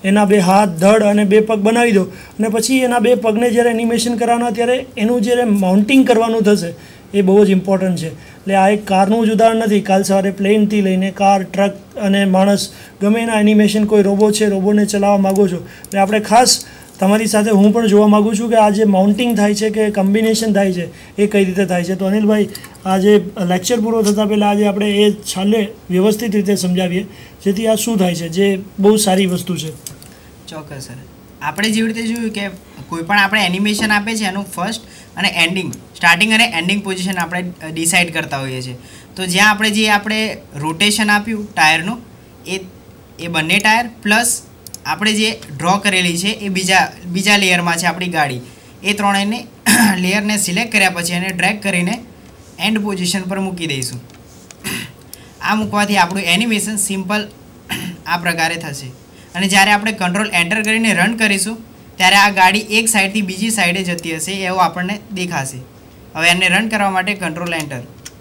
એના 2 હાથ, ધડ અને 2 પગ બનાવી દો અને પછી એના 2 પગને જ્યારે એનિમેશન કરવાના ત્યારે એનું જ્યારે માઉન્ટિંગ કરવાનું થશે એ બહુ જ ઇમ્પોર્ટન્ટ છે. એટલે આ એક કારનું જ ઉદાહરણ નથી. કાલ સવારે પ્લેનથી લઈને કાર, ટ્રક અને માણસ ગમે એના એનિમેશન, કોઈ રોબો છે, રોબોને ચલાવવા માગો છો એટલે આપણે ખાસ તમારી સાથે હું પણ જોવા માગું છું કે આ જે માઉન્ટિંગ થાય છે કે કમ્બિનેશન થાય છે એ કઈ રીતે થાય છે. તો અનિલભાઈ, આ જે લેક્ચર પૂરો થતાં પહેલાં આજે આપણે એ છાલે વ્યવસ્થિત રીતે સમજાવીએ જેથી આ શું થાય છે, જે બહુ સારી વસ્તુ છે. ચોક્કસ સર. આપણે જેવી રીતે જોયું કે કોઈ પણ આપણે એનિમેશન આપે છે એનું ફર્સ્ટ અને એન્ડિંગ, સ્ટાર્ટિંગ અને એન્ડિંગ પોઝિશન આપણે ડિસાઇડ કરતા હોઈએ છીએ. તો જ્યાં આપણે રોટેશન આપ્યું ટાયરનું એ બંને ટાયર પ્લસ આપણે જે ડ્રો કરેલી છે એ બીજા લેયરમાં છે આપણી ગાડી, એ ત્રણેયને લેયરને સિલેક્ટ કર્યા પછી એને ડ્રેગ કરીને એન્ડ પોઝિશન પર મૂકી દઈશું. આ મૂકવાથી આપણું એનિમેશન સિમ્પલ આ પ્રકારે થશે અને જ્યારે આપણે કંટ્રોલ એન્ટર કરીને રન કરીશું ત્યારે આ ગાડી એક સાઈડથી બીજી સાઈડે જતી હશે એવું આપણને દેખાશે. હવે એને રન કરવા માટે કંટ્રોલ એન્ટર.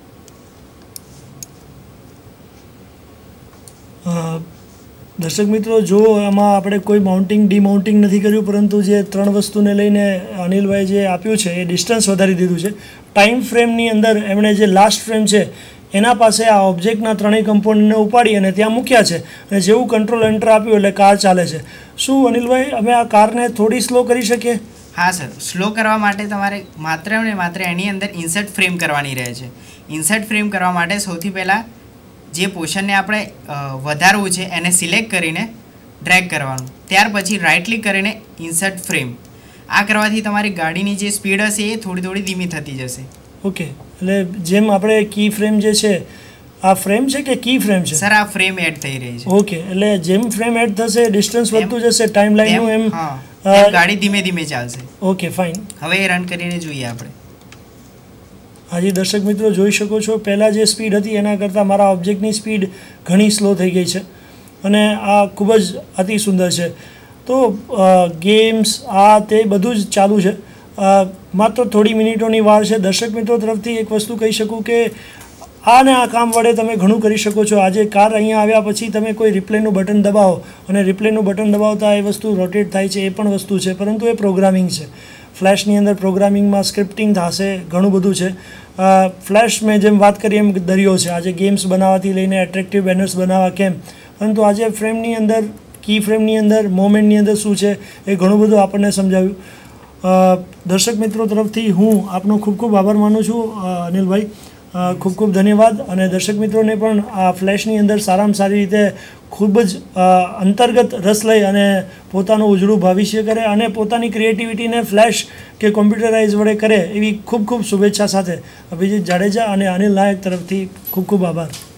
દર્શક મિત્રો, જો આમાં આપણે કોઈ માઉન્ટિંગ ડિમાઉન્ટિંગ નથી કર્યું, પરંતુ જે 3 વસ્તુને લઈને અનિલભાઈ જે આપ્યું છે એ ડિસ્ટન્સ વધારી દીધું છે. ટાઈમ ફ્રેમની અંદર એમણે જે લાસ્ટ ફ્રેમ છે એના પાસે આ ઓબ્જેક્ટના 3 કમ્પોનન્ટને ઉપાડી અને ત્યાં મૂક્યા છે અને જેવું કંટ્રોલ એન્ટર આપ્યું એટલે કાર ચાલે છે. શું અનિલભાઈ, અમે આ કારને થોડી સ્લો કરી શકીએ? હા સર, સ્લો કરવા માટે તમારે માત્ર ને માત્ર એની અંદર ઇન્સર્ટ ફ્રેમ કરવાની રહે છે. ઇન્સર્ટ ફ્રેમ કરવા માટે સૌથી પહેલાં જે પોર્શનને આપણે વધારવું છે એને સિલેક્ટ કરીને ડ્રેગ કરવાનું, ત્યાર પછી રાઇટ ક્લિક કરીને ઇન્સર્ટ ફ્રેમ. આ કરવાથી તમારી ગાડીની જે સ્પીડ હશે એ થોડી ધીમી થતી જશે. ઓકે, એટલે જેમ આપણે કી ફ્રેમ જે છે, આ ફ્રેમ છે કે કી ફ્રેમ છે? સર, આ ફ્રેમ એડ થઈ રહી છે. ઓકે, એટલે જેમ ફ્રેમ એડ થશે ડિસ્ટન્સ વધતું જશે ટાઈમ લાઈનનું, એમ ગાડી ધીમે ચાલશે. Okay, fine. હવે એ રન કરીને જોઈએ આપણે. હાજી દર્શક મિત્રો, જોઈ શકો છો પહેલાં જે સ્પીડ હતી એના કરતાં મારા ઓબ્જેક્ટની સ્પીડ ઘણી સ્લો થઈ ગઈ છે અને આ ખૂબ જ અતિ સુંદર છે. તો ગેમ્સ આ તે બધું જ ચાલુ છે, માત્ર થોડી મિનિટોની વાર છે. દર્શક મિત્રો તરફથી એક વસ્તુ કહી શકું કે આ કામ વડે તમે ઘણું કરી શકો છો. આજે કાર અહીંયા આવ્યા પછી તમે કોઈ રિપ્લેનું બટન દબાવો અને રિપ્લેનું બટન દબાવતા એ વસ્તુ રોટેટ થાય છે, એ પણ વસ્તુ છે, પરંતુ એ પ્રોગ્રામિંગ છે. ફ્લેશની અંદર પ્રોગ્રામિંગમાં સ્ક્રિપ્ટિંગ થશે, ઘણું બધું છે. ફ્લેશ મેં જેમ વાત કરી એમ દરિયો છે. આજે ગેમ્સ બનાવવાથી લઈને એટ્રેક્ટિવ બેનર્સ બનાવવા કેમ, પરંતુ આજે ફ્રેમની અંદર, કી ફ્રેમની અંદર, મોમેન્ટની અંદર શું છે એ ઘણું બધું આપણને સમજાવ્યું. દર્શક મિત્રો તરફથી હું આપનો ખૂબ ખૂબ આભાર માનું છું અનિલભાઈ, ખૂબ ધન્યવાદ. અને દર્શક મિત્રોને પણ આ ફ્લેશની અંદર સારામાં સારી રીતે ખૂબ જ અંતર્ગત રસ લઈ અને પોતાનું ઉજળું ભવિષ્ય કરે અને પોતાની ક્રિએટિવિટીને ફ્લેશ કે કોમ્પ્યુટરાઇઝ વડે કરે એવી ખૂબ શુભેચ્છા સાથે અભિજીત જાડેજા અને અનિલ નાયક તરફથી ખૂબ આભાર.